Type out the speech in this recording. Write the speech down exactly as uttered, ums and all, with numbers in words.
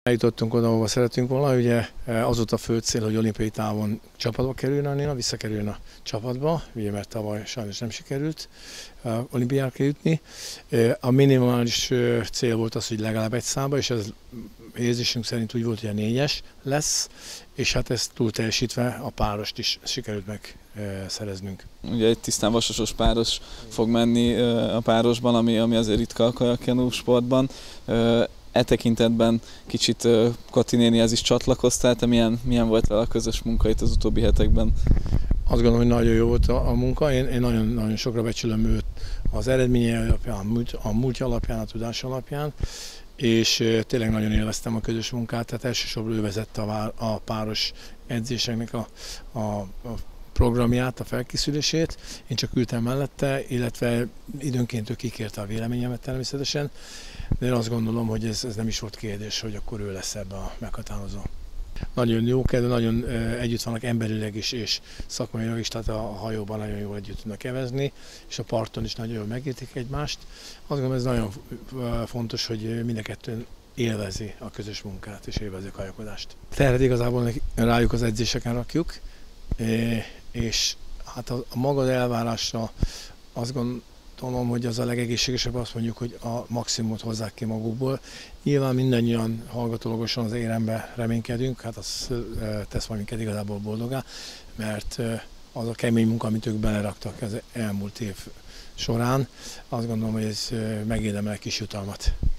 Eljutottunk oda, ahova szeretünk volna, ugye az volt a fő cél, hogy olimpiai távon csapatba kerüljön a Nina, visszakerüljön a csapatba, ugye mert tavaly sajnos nem sikerült olimpiára jutni. A minimális cél volt az, hogy legalább egy számba, és ez érzésünk szerint úgy volt, hogy a négyes lesz, és hát ezt túl teljesítve a párost is sikerült megszereznünk. Ugye egy tisztán vasasos páros fog menni a párosban, ami, ami azért ritka a kajakkenú sportban. E tekintetben kicsit Kati nénihez is csatlakoztál, te milyen, milyen volt vele a közös munka itt az utóbbi hetekben? Azt gondolom, hogy nagyon jó volt a, a munka, én, én nagyon, nagyon sokra becsülöm őt az eredménye alapján, a, múlt, a múltja alapján, a tudás alapján, és tényleg nagyon élveztem a közös munkát, tehát elsősorban ő vezette a, a páros edzéseknek a, a, a programját, a felkészülését, én csak ültem mellette, illetve időnként ő kikérte a véleményemet természetesen, de én azt gondolom, hogy ez, ez nem is volt kérdés, hogy akkor ő lesz ebbe a meghatározó. Nagyon jó kedve, nagyon együtt vannak emberileg is és szakmailag is, tehát a hajóban nagyon jól együtt tudnak evezni, és a parton is nagyon jól megértik egymást. Azt gondolom, ez nagyon fontos, hogy mind a kettőn élvezi a közös munkát és élvezi a kajakodást. Terhet igazából rájuk az edzéseken rakjuk, és hát a maga elvárásra azt gondolom, hogy az a legegészségesebb, azt mondjuk, hogy a maximumot hozzák ki magukból. Nyilván mindannyian hallgatólagosan az érembe reménykedünk, hát az tesz minket igazából boldogá, mert az a kemény munka, amit ők beleraktak az elmúlt év során, azt gondolom, hogy ez megérdemel egy kis jutalmat.